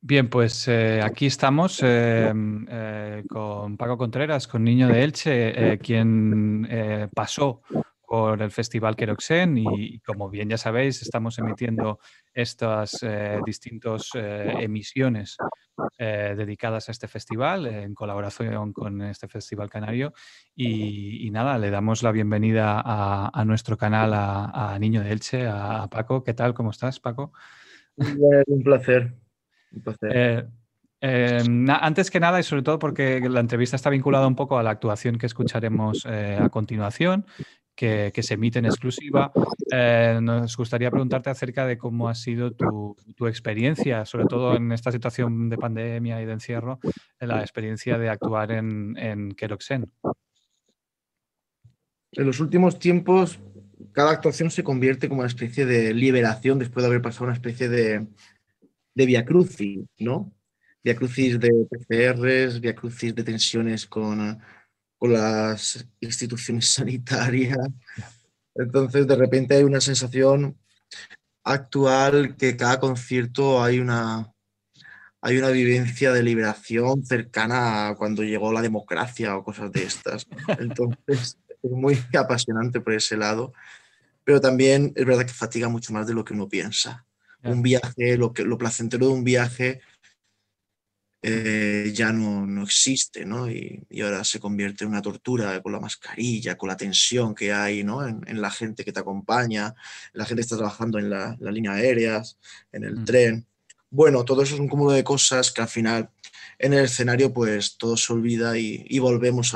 Bien, pues aquí estamos con Paco Contreras, con Niño de Elche, quien pasó por el Festival Queroxen y como bien ya sabéis, estamos emitiendo estas distintas emisiones dedicadas a este festival en colaboración con este Festival Canario y nada, le damos la bienvenida a nuestro canal a Niño de Elche, a Paco. ¿Qué tal? ¿Cómo estás, Paco? Un placer, un placer. Eh, Antes que nada, y sobre todo porque la entrevista está vinculada un poco a la actuación que escucharemos a continuación, que se emite en exclusiva, nos gustaría preguntarte acerca de cómo ha sido tu experiencia, sobre todo en esta situación de pandemia y de encierro, la experiencia de actuar en Queroxen. En los últimos tiempos, cada actuación se convierte como una especie de liberación después de haber pasado una especie de viacrucis, ¿no? Viacrucis de PCRs, viacrucis de tensiones con las instituciones sanitarias. Entonces, de repente hay una sensación actual que cada concierto hay una vivencia de liberación cercana a cuando llegó la democracia o cosas de estas, ¿no? Entonces, es muy apasionante por ese lado, pero también es verdad que fatiga mucho más de lo que uno piensa. Ya. Un viaje, lo placentero de un viaje ya no existe, ¿no? Y ahora se convierte en una tortura con la mascarilla, con la tensión que hay, ¿no? En la gente que te acompaña, la gente que está trabajando en la línea aéreas, en el Mm. tren. Bueno, todo eso es un cúmulo de cosas que al final en el escenario pues todo se olvida y volvemos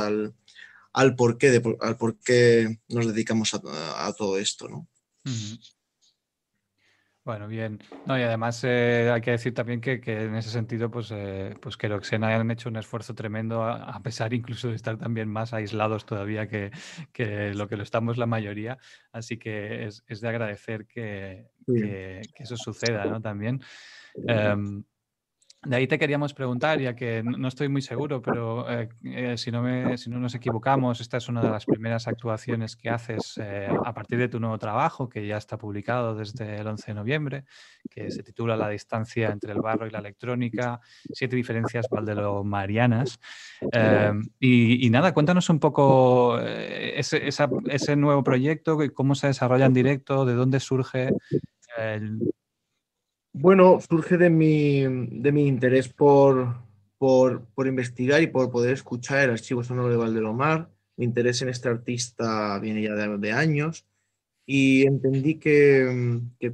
al por qué nos dedicamos a todo esto, ¿no? Ujú. Bueno, bien. No, y además hay que decir también que en ese sentido, pues que Roxena han hecho un esfuerzo tremendo, a pesar incluso de estar también más aislados todavía que lo que lo estamos la mayoría. Así que es de agradecer Sí. que eso suceda, ¿no? También. Em, de ahí te queríamos preguntar, ya que no estoy muy seguro, pero si no nos equivocamos, esta es una de las primeras actuaciones que haces a partir de tu nuevo trabajo, que ya está publicado desde el 11 de noviembre, que se titula La distancia entre el barro y la electrónica, siete diferencias valdelomarianas. Y nada, cuéntanos un poco ese nuevo proyecto, cómo se desarrolla en directo, de dónde surge. el- Bueno, surge de mi interés por investigar y por poder escuchar el archivo sonoro de Valdelomar. Mi interés en este artista viene ya de años y entendí que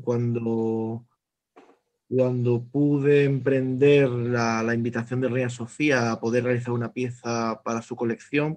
cuando pude emprender la invitación de Reina Sofía a poder realizar una pieza para su colección,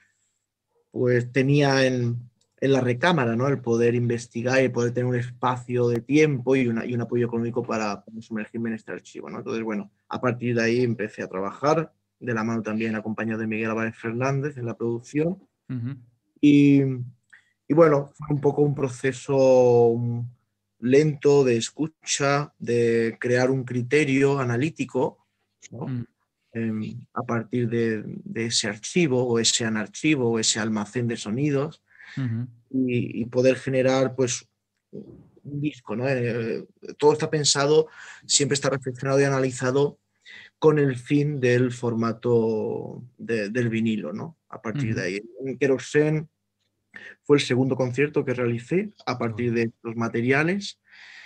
pues tenía en la recámara, ¿no? El poder investigar y poder tener un espacio de tiempo y un apoyo económico para sumergirme en este archivo, ¿no? Entonces, bueno, a partir de ahí empecé a trabajar, de la mano también acompañado de Miguel Álvarez Fernández en la producción. Ujú. Y, y bueno, fue un poco un proceso lento de escucha, de crear un criterio analítico, ¿no? Mm. A partir de ese archivo o ese anarchivo o ese almacén de sonidos Ujú. y poder generar pues un disco, ¿no? Todo está pensado, siempre está reflexionado y analizado con el fin del formato del vinilo, ¿no? A partir de Ujú. ahí. En Queroxen fue el segundo concierto que realicé a Qué partir bueno. de estos materiales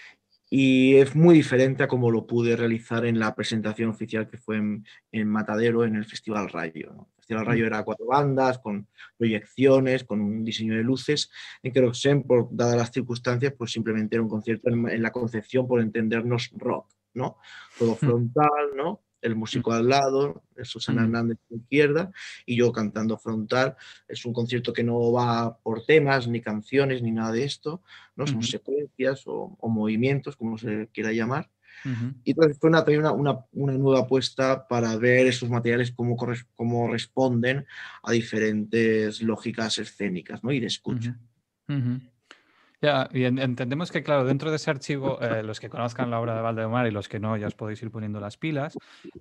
y es muy diferente a como lo pude realizar en la presentación oficial que fue en Matadero en el Festival Rayo, ¿no? El Festival Mm. Rayo era 4 bandas, con proyecciones, con un diseño de luces. En Queroxen, dadas las circunstancias, pues simplemente era un concierto en la concepción, por entendernos, rock, ¿no? Todo frontal, ¿no? El músico al lado, Susana Mm. Hernández a la izquierda y yo cantando frontal. Es un concierto que no va por temas, ni canciones, ni nada de esto, ¿no? Son Ujú. secuencias o movimientos, como se quiera llamar. Ujú. Y entonces fue también una nueva apuesta para ver esos materiales cómo responden a diferentes lógicas escénicas, ¿no? Y de Ujú. escucha. Ujú. Ya, y entendemos que, claro, dentro de ese archivo, los que conozcan la obra de Valdemar y los que no, ya os podéis ir poniendo las pilas.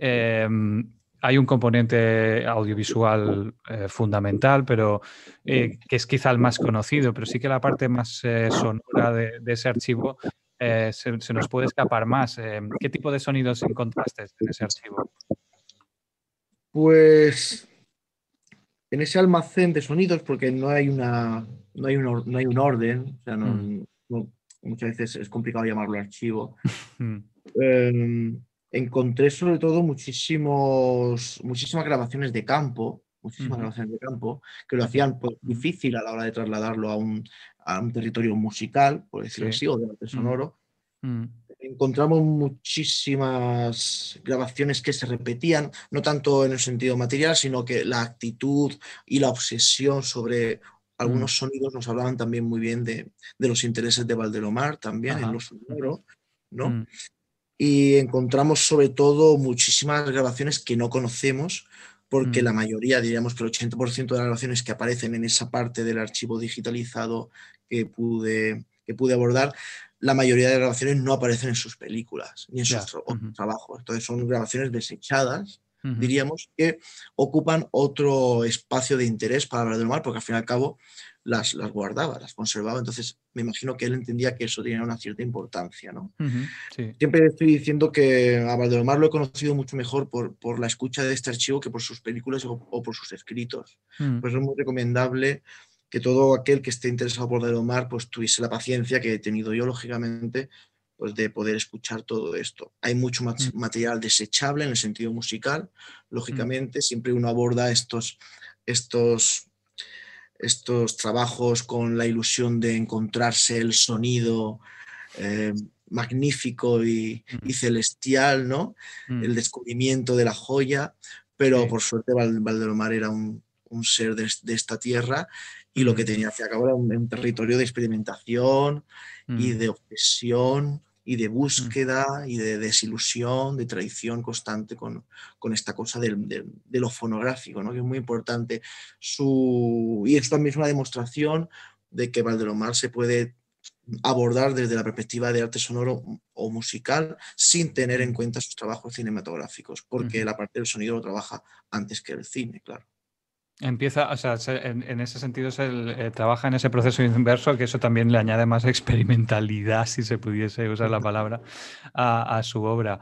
Hay un componente audiovisual fundamental, pero que es quizá el más conocido, pero sí que la parte más sonora de ese archivo se nos puede escapar más. ¿Qué tipo de sonidos encontraste en ese archivo? Pues en ese almacén de sonidos, porque no hay un orden, o sea, muchas veces es complicado llamarlo archivo. Mm, eh, Encontré sobre todo muchísimas grabaciones de campo, ujú, que lo ujú, hacían pues, difícil a la hora de trasladarlo a un territorio musical, por decirlo sí. así, o de arte Mm, sonoro. mm, Encontramos muchísimas grabaciones que se repetían, no tanto en el sentido material, sino que la actitud y la obsesión sobre mm, algunos sonidos nos hablaban también muy bien de los intereses de Valdelomar, también en lo ajá, ujú, sonoro, ¿no? mm, Y encontramos sobre todo muchísimas grabaciones que no conocemos, porque mm, la mayoría, diríamos que el 80% de las grabaciones que aparecen en esa parte del archivo digitalizado que pude abordar, la mayoría de grabaciones no aparecen en sus películas ni en sus ya, otros ujú, trabajos. Entonces son grabaciones desechadas, ujú, diríamos, que ocupan otro espacio de interés para hablar del mar, porque al fin y al cabo las guardaba, las conservaba. Entonces me imagino que él entendía que eso tenía una cierta importancia, ¿no? ujú, sí. Siempre estoy diciendo que a Valdelomar lo he conocido mucho mejor por la escucha de este archivo que por sus películas o por sus escritos. Mm, Pues es muy recomendable que todo aquel que esté interesado por Valdelomar pues tuviese la paciencia que he tenido yo, lógicamente, pues de poder escuchar todo esto. Hay mucho mm, material desechable en el sentido musical, mm, lógicamente, siempre uno aborda estos, estos trabajos con la ilusión de encontrarse el sonido eh, magnífico y mm, celestial, ¿no? mm, El descubrimiento de la joya, pero sí. por suerte Valdelomar era un ser de esta tierra y lo que Mm, tenía hacia cabo era un territorio de experimentación y mm, de obsesión y de mm, búsqueda y de desilusión, de traición constante con esta cosa de lo fonográfico, ¿no? Que es muy importante. Y esto también es una demostración de que Valdelomar se puede abordar desde la perspectiva de arte sonoro o musical sin tener en mm, cuenta sus trabajos cinematográficos, porque ujú. la parte del sonido lo trabaja antes que el cine, claro. Empieza, o sea, en ese sentido trabaja en ese proceso inverso, que eso también le añade más experimentalidad, si se pudiese usar la palabra, a su obra.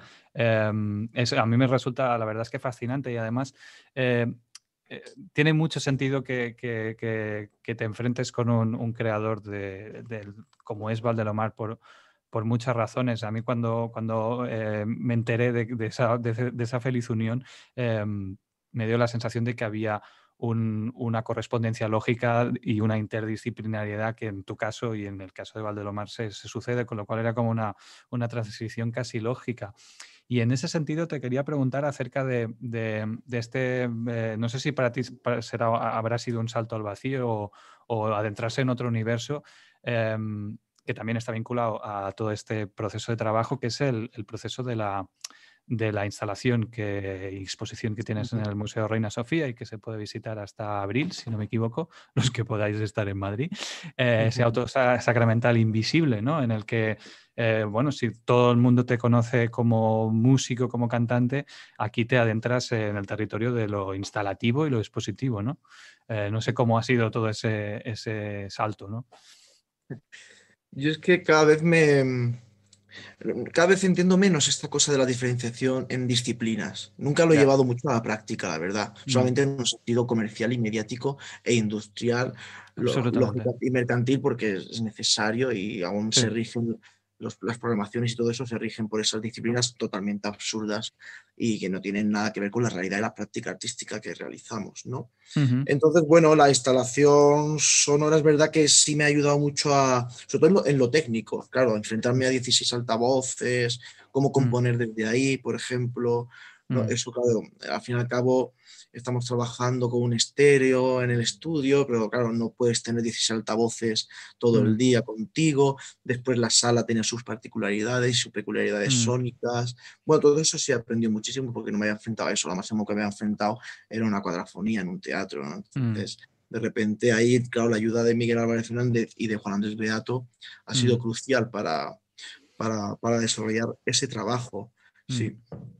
A mí me resulta, la verdad es que fascinante y además eh, eh, tiene mucho sentido que te enfrentes con un creador como es Valdelomar por muchas razones. A mí cuando me enteré de esa feliz unión, me dio la sensación de que había una correspondencia lógica y una interdisciplinariedad que en tu caso y en el caso de Valdelomar se sucede, con lo cual era como una transición casi lógica. Y en ese sentido te quería preguntar acerca de este, no sé si para ti habrá sido un salto al vacío o adentrarse en otro universo, que también está vinculado a todo este proceso de trabajo, que es el proceso de la instalación y exposición que tienes en el Museo Reina Sofía y que se puede visitar hasta abril, si no me equivoco, los que podáis estar en Madrid. Ese auto sacramental invisible, ¿no? En el que, bueno, si todo el mundo te conoce como músico, como cantante, aquí te adentras en el territorio de lo instalativo y lo expositivo, ¿no? No sé cómo ha sido todo ese salto, ¿no? Yo es que cada vez entiendo menos esta cosa de la diferenciación en disciplinas. Nunca lo he Ya, llevado mucho a la práctica, la verdad. mm, Solamente en un sentido comercial y mediático e industrial, absolutamente. lógico y mercantil, porque es necesario y aún Sí. se rigen, las programaciones y todo eso se rigen por esas disciplinas totalmente absurdas y que no tienen nada que ver con la realidad de la práctica artística que realizamos, ¿no? Ujú, Entonces, bueno, la instalación sonora es verdad que sí me ha ayudado mucho sobre todo en lo técnico, claro, a enfrentarme a 16 altavoces, cómo mm, componer desde ahí, por ejemplo, ¿no? mm, Eso, claro, al fin y al cabo estamos trabajando con un estéreo en el estudio, pero claro, no puedes tener 16 altavoces todo el mm, día contigo, después la sala tiene sus particularidades, sus peculiaridades mm, sónicas, bueno, todo eso sí aprendí muchísimo porque no me había enfrentado a eso, lo máximo que me había enfrentado era una cuadrafonía en un teatro, ¿no? mm, Entonces, de repente ahí, claro, la ayuda de Miguel Álvarez Fernández y de Juan Andrés Beato ha sido mm, crucial para desarrollar ese trabajo. mm. Sí.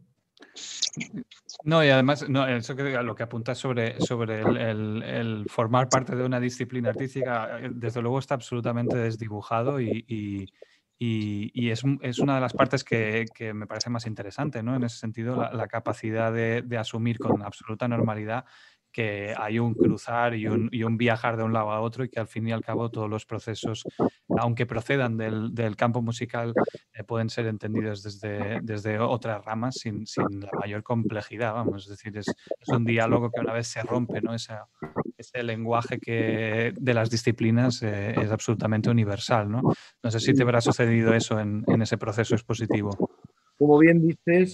No, y además, no, eso que lo que apuntas sobre el formar parte de una disciplina artística, desde luego está absolutamente desdibujado y es una de las partes que me parece más interesante, ¿no? En ese sentido, la capacidad de asumir con absoluta normalidad que hay un cruzar y un viajar de un lado a otro y que al fin y al cabo todos los procesos, aunque procedan del campo musical, pueden ser entendidos desde otras ramas sin la mayor complejidad, vamos. Es decir, es un diálogo que una vez se rompe, ¿no? Ese lenguaje de las disciplinas es absolutamente universal, ¿no? No sé si te habrá sucedido eso en ese proceso expositivo. Como bien dices,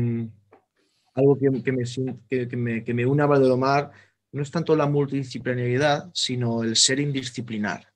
algo que me une a Valdelomar no es tanto la multidisciplinaridad, sino el ser indisciplinar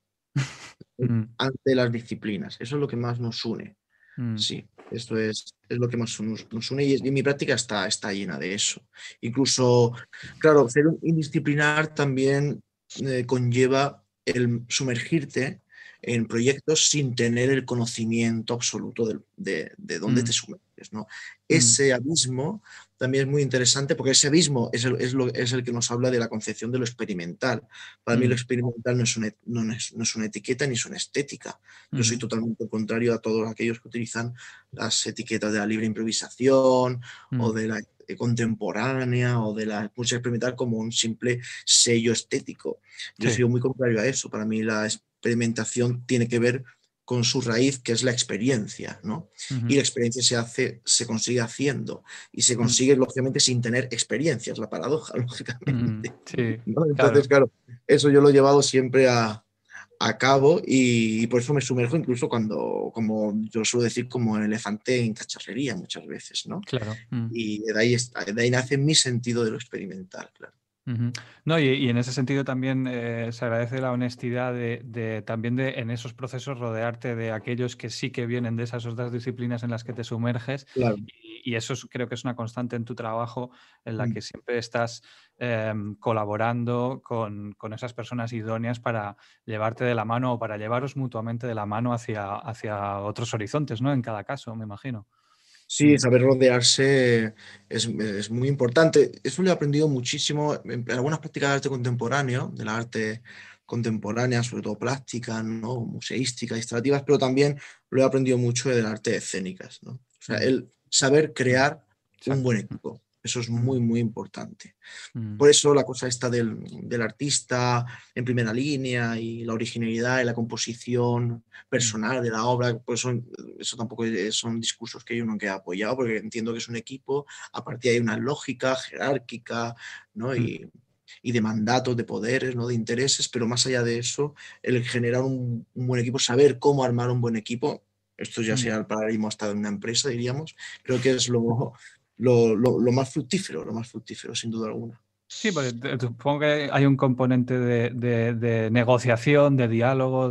Mm, ante las disciplinas. Eso es lo que más nos une. mm, Sí, esto es lo que más nos une y mi práctica está llena de eso. Incluso, claro, ser un indisciplinar también conlleva el sumergirte en proyectos sin tener el conocimiento absoluto de dónde mm, te sumerges, ¿no? mm, Ese abismo también es muy interesante porque ese abismo es el que nos habla de la concepción de lo experimental. Para mí lo mm, experimental no es una etiqueta ni es una estética. Yo soy mm, totalmente contrario a todos aquellos que utilizan las etiquetas de la libre improvisación o mm, de la contemporánea o de la música experimental como un simple sello estético. Yo sí. soy muy contrario a eso. Para mí la experimentación tiene que ver con su raíz, que es la experiencia, ¿no? Y Ujú, la experiencia se consigue haciendo y se mm, consigue, lógicamente, sin tener experiencia, es la paradoja, lógicamente, sí, ¿no? Entonces, claro. claro, eso yo lo he llevado siempre a cabo y por eso me sumerjo incluso cuando, como yo suelo decir, como el elefante en cacharrería muchas veces, ¿no? Claro. Y de ahí nace mi sentido de lo experimental, claro. Ujú. No, y en ese sentido también se agradece la honestidad también en esos procesos rodearte de aquellos que sí que vienen de esas otras disciplinas en las que te sumerges Claro. y eso creo que es una constante en tu trabajo en la Mm. que siempre estás colaborando con esas personas idóneas para llevarte de la mano o para llevaros mutuamente de la mano hacia otros horizontes, ¿no? En cada caso, me imagino. Sí, Mm, saber rodearse es muy importante. Eso lo he aprendido muchísimo en algunas prácticas de arte contemporáneo, de la arte contemporánea, sobre todo plástica, ¿no? Museística, instalativas, pero también lo he aprendido mucho de las artes escénicas, ¿no? O sea, mm, el saber mm, crear un exacto. buen equipo. Eso es Mm, muy, muy importante. mm, Por eso la cosa esta del artista en primera línea y la originalidad y la composición mm, personal de la obra, pues eso tampoco son discursos que yo nunca he apoyado, porque entiendo que es un equipo, aparte hay una lógica jerárquica, ¿no? mm, Y de mandatos, de poderes, ¿no? De intereses, pero más allá de eso, el generar un buen equipo, saber cómo armar un buen equipo, esto ya mm. sea el paradigma hasta de una empresa, diríamos, creo que es lo más fructífero, sin duda alguna. Sí, porque supongo que hay un componente de negociación, de diálogo,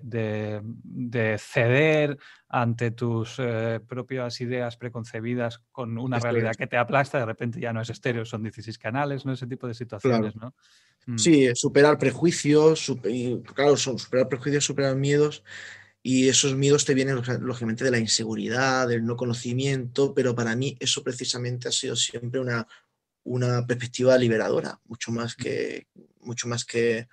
de ceder ante tus propias ideas preconcebidas con una Esto realidad es, que te aplasta, de repente ya no es estéreo, son 16 canales, ¿no? Ese tipo de claro. situaciones, ¿no? Mm, Sí, superar prejuicios, claro, superar prejuicios, superar miedos, y esos miedos te vienen lógicamente de la inseguridad, del no conocimiento, pero para mí eso precisamente ha sido siempre una perspectiva liberadora, mucho más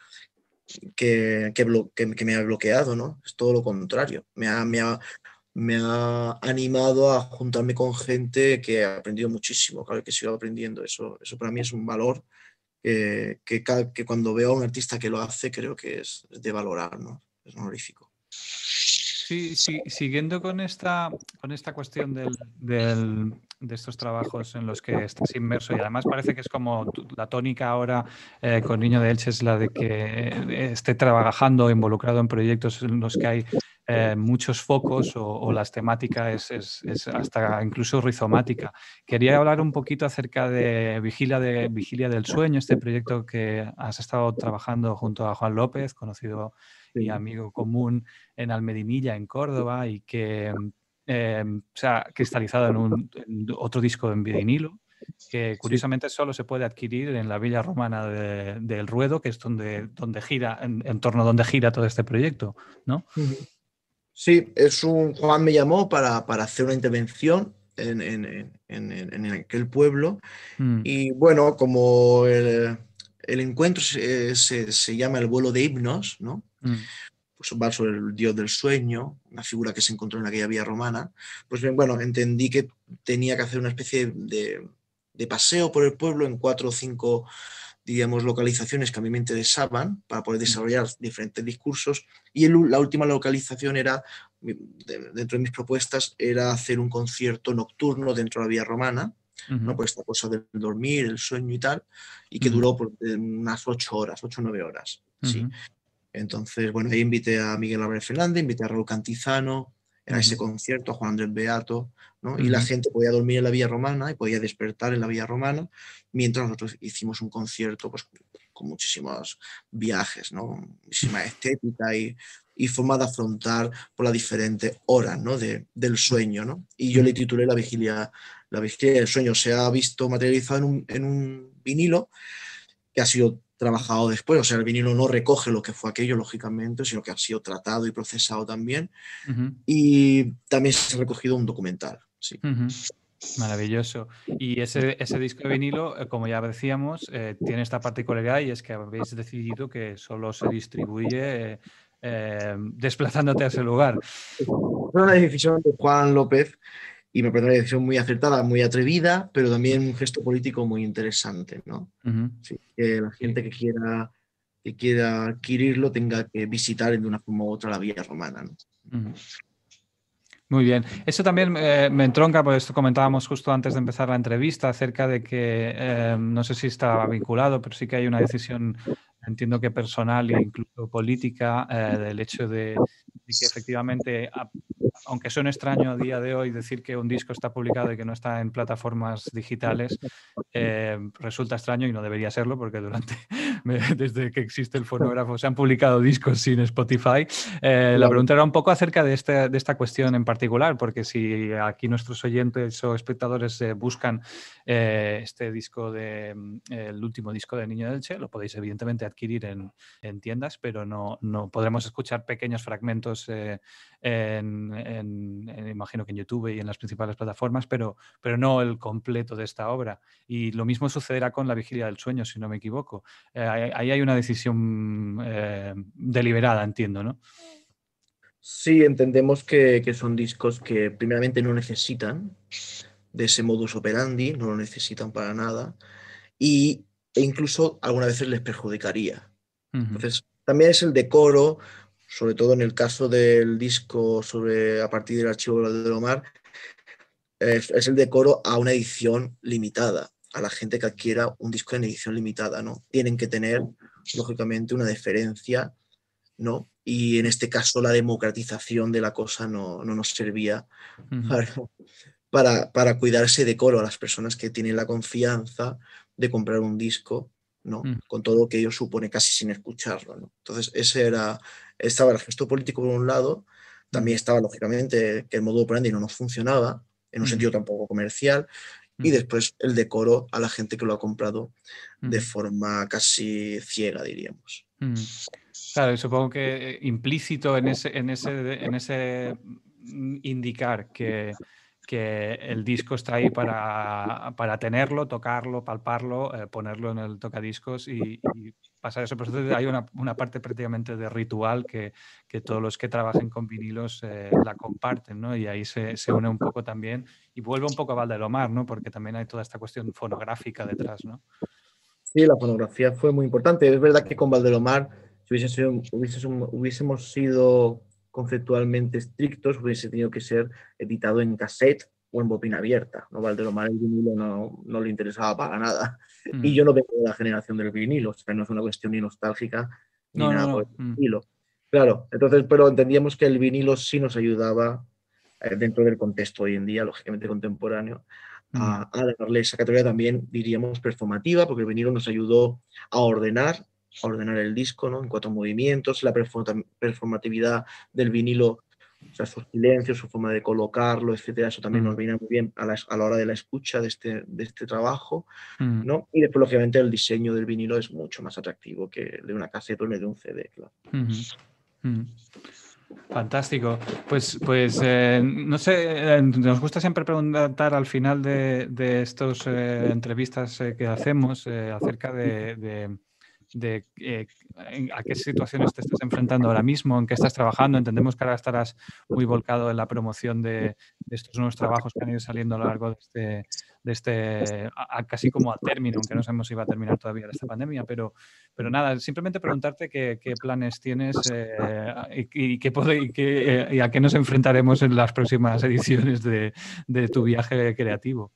que me ha bloqueado, ¿no? Es todo lo contrario, me ha animado a juntarme con gente que ha aprendido muchísimo, claro que sigo aprendiendo, eso para mí es un valor que cuando veo a un artista que lo hace, creo que es de valorar, ¿no? Es honorífico. sí, sí, siguiendo con esta cuestión de estos trabajos en los que estás inmerso y además parece que es como la tónica ahora con Niño de Elche es la de que esté trabajando, involucrado en proyectos en los que hay muchos focos o las temáticas es hasta incluso rizomática. Quería hablar un poquito acerca de Vigilia del Sueño, este proyecto que has estado trabajando junto a Juan López, conocido y Sí. amigo común en Almedinilla, en Córdoba, y que se ha cristalizado en otro disco en vinilo, que Sí. curiosamente solo se puede adquirir en la Villa Romana del Ruedo, que es donde gira, en torno a donde gira todo este proyecto, ¿no? Ujú. Sí, Juan me llamó para hacer una intervención en aquel pueblo Mm, y bueno, como el encuentro se llama el vuelo de himnos, ¿no? mm, pues va sobre el dios del sueño, una figura que se encontró en aquella vía romana. Pues bien, bueno, entendí que tenía que hacer una especie de paseo por el pueblo en 4 o 5, digamos, localizaciones que a mí me interesaban para poder desarrollar diferentes discursos. Y la última localización era, dentro de mis propuestas, era hacer un concierto nocturno dentro de la vía romana, ¿no? Por esta cosa del dormir, el sueño y tal, y que duró por unas 8 horas, 8 o 9 horas. Sí. Entonces, bueno, ahí invité a Miguel Álvarez Fernández, invité a Raúl Cantizano, a ese concierto, a Juan Andrés Beato, ¿no? Y la gente podía dormir en la Vía Romana y podía despertar en la Vía Romana, mientras nosotros hicimos un concierto pues, con muchísimos viajes, ¿no? Muchísima estética y forma de afrontar por las diferentes horas, ¿no? Del sueño, ¿no? Y yo le titulé La vigilia del sueño. Se ha visto materializado en un vinilo que ha sido trabajado después, o sea, el vinilo no recoge lo que fue aquello, lógicamente, sino que ha sido tratado y procesado también. Y también se ha recogido un documental, sí. Maravilloso. Y ese disco de vinilo, como ya decíamos, tiene esta particularidad y es que habéis decidido que solo se distribuye desplazándote a ese lugar. Fue una decisión de Juan López y me parece una decisión muy acertada, muy atrevida, pero también un gesto político muy interesante, ¿no? Sí, que la gente que quiera adquirirlo tenga que visitar de una forma u otra la Vía Romana, ¿no? Muy bien. Eso también me entronca, por esto comentábamos justo antes de empezar la entrevista acerca de que, no sé si está vinculado, pero sí que hay una decisión, entiendo que personal e incluso política, del hecho de que efectivamente, aunque suene extraño a día de hoy decir que un disco está publicado y que no está en plataformas digitales, resulta extraño y no debería serlo porque desde que existe el fonógrafo se han publicado discos sin Spotify. Claro. La pregunta era un poco acerca de esta cuestión en particular, porque si aquí nuestros oyentes o espectadores buscan este disco el último disco de Niño del Che, lo podéis evidentemente adquirir en tiendas, pero no podremos escuchar pequeños fragmentos imagino que en YouTube y en las principales plataformas, pero no el completo de esta obra. Y lo mismo sucederá con La vigilia del sueño, si no me equivoco. Ahí hay una decisión deliberada, entiendo, ¿no? Sí, entendemos que son discos que primeramente no necesitan de ese modus operandi, no lo necesitan para nada, e incluso algunas veces les perjudicaría. Entonces, también es el decoro, sobre todo en el caso del disco a partir del archivo de Omar, es el decoro a una edición limitada, a la gente que adquiera un disco en edición limitada, ¿no? Tienen que tener, lógicamente, una deferencia, ¿no? Y en este caso la democratización de la cosa no nos servía para cuidar ese decoro a las personas que tienen la confianza de comprar un disco, ¿no? Con todo lo que ello supone casi sin escucharlo, ¿no? Entonces estaba el gesto político por un lado, también estaba lógicamente que el modo operandi no nos funcionaba, en un sentido tampoco comercial, y después el decoro a la gente que lo ha comprado de forma casi ciega, diríamos. Claro, y supongo que implícito en ese indicar que el disco está ahí para tenerlo, tocarlo, palparlo, ponerlo en el tocadiscos y pasar eso. Por eso hay una parte prácticamente de ritual que todos los que trabajen con vinilos la comparten, ¿no? Y ahí se une un poco también y vuelve un poco a Valdelomar, ¿no? Porque también hay toda esta cuestión fonográfica detrás, ¿no? Sí, la fonografía fue muy importante. Es verdad que con Valdelomar, si hubiésemos sido conceptualmente estrictos, hubiese tenido que ser editado en cassette o en bobina abierta. ¿No? Valdelomar el vinilo no le interesaba para nada. Y yo no vengo de la generación del vinilo, o sea, no es una cuestión ni nostálgica ni nada por el estilo. Claro, entonces, pero entendíamos que el vinilo sí nos ayudaba dentro del contexto hoy en día, lógicamente contemporáneo, a darle esa categoría también, diríamos, performativa, porque el vinilo nos ayudó a ordenar el disco, ¿no? En 4 movimientos, la performatividad del vinilo, o sea, sus silencios, su forma de colocarlo, etcétera, eso también nos viene muy bien a la hora de la escucha de este trabajo, ¿no? Y después, lógicamente, el diseño del vinilo es mucho más atractivo que de una caseta o de un CD, claro. Fantástico. Pues no sé, nos gusta siempre preguntar al final de estas entrevistas que hacemos acerca de a qué situaciones te estás enfrentando ahora mismo, en qué estás trabajando. Entendemos que ahora estarás muy volcado en la promoción de estos nuevos trabajos que han ido saliendo a lo largo casi como al término, aunque no sabemos si va a terminar todavía esta pandemia, pero nada, simplemente preguntarte qué planes tienes y a qué nos enfrentaremos en las próximas ediciones de tu viaje creativo.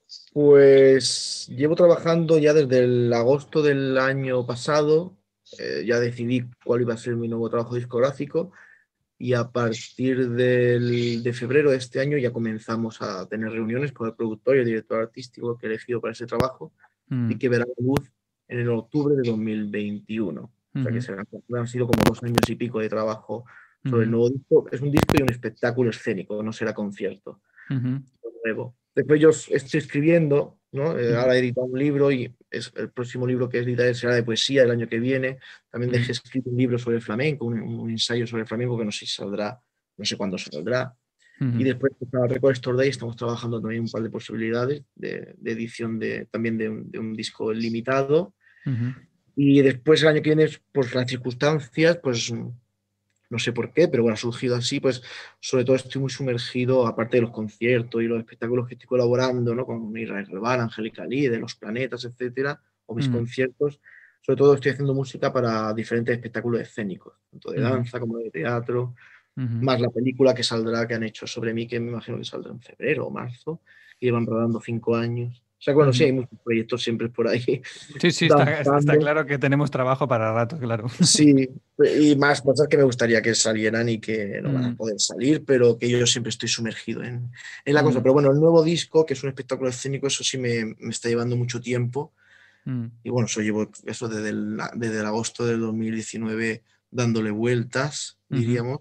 Pues llevo trabajando ya desde el agosto del año pasado, ya decidí cuál iba a ser mi nuevo trabajo discográfico y a partir de febrero de este año ya comenzamos a tener reuniones con el productor y el director artístico que he elegido para ese trabajo y que verá la luz en el octubre de 2021. O sea que han sido como 2 años y pico de trabajo sobre el nuevo disco. Es un disco y un espectáculo escénico, no será concierto. Nuevo. Después yo estoy escribiendo, ¿no? Ahora he editado un libro y el próximo libro que editaré será de poesía el año que viene. También dejé escrito un libro sobre el flamenco, un ensayo sobre el flamenco que no sé si saldrá, no sé cuándo saldrá. Y después para Record Store Day estamos trabajando también un par de posibilidades de edición también de un disco limitado. Y después el año que viene, por las circunstancias, pues no sé por qué, pero bueno, ha surgido así, pues sobre todo estoy muy sumergido, aparte de los conciertos y los espectáculos que estoy colaborando, ¿no? Con Israel Relvar, Angélica Lee, de Los Planetas, etcétera, o mis conciertos, sobre todo estoy haciendo música para diferentes espectáculos escénicos, tanto de danza como de teatro, más la película que saldrá, que han hecho sobre mí, que me imagino que saldrá en febrero o marzo, y llevan rodando 5 años. O sea, bueno, sí, hay muchos proyectos siempre por ahí. Sí, está claro que tenemos trabajo para rato, claro. Sí, y más cosas que me gustaría que salieran y que no van a poder salir, pero que yo siempre estoy sumergido en la cosa. Pero bueno, el nuevo disco, que es un espectáculo escénico, eso sí me está llevando mucho tiempo. Y bueno, eso llevo eso desde el agosto del 2019 dándole vueltas, diríamos.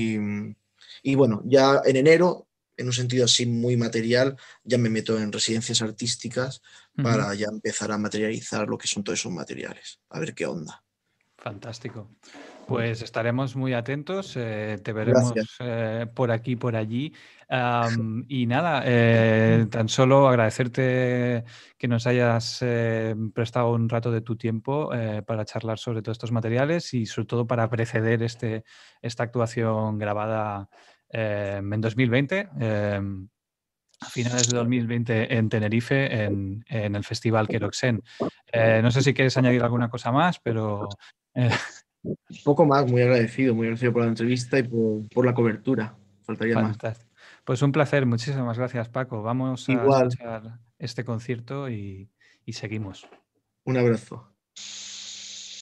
Y bueno, ya en enero, en un sentido así muy material, ya me meto en residencias artísticas para ya empezar a materializar lo que son todos esos materiales. A ver qué onda. Fantástico. Pues estaremos muy atentos, te veremos Gracias. por aquí, por allí. Y nada, tan solo agradecerte que nos hayas prestado un rato de tu tiempo para charlar sobre todos estos materiales y sobre todo para preceder esta actuación grabada en 2020. A finales de 2020 en Tenerife, en el Festival Queroxen. No sé si quieres añadir alguna cosa más, pero... Poco más, muy agradecido por la entrevista y por la cobertura. Faltaría más. Fantástico. Pues un placer, muchísimas gracias, Paco. Vamos a Igual, escuchar este concierto y seguimos. un abrazo.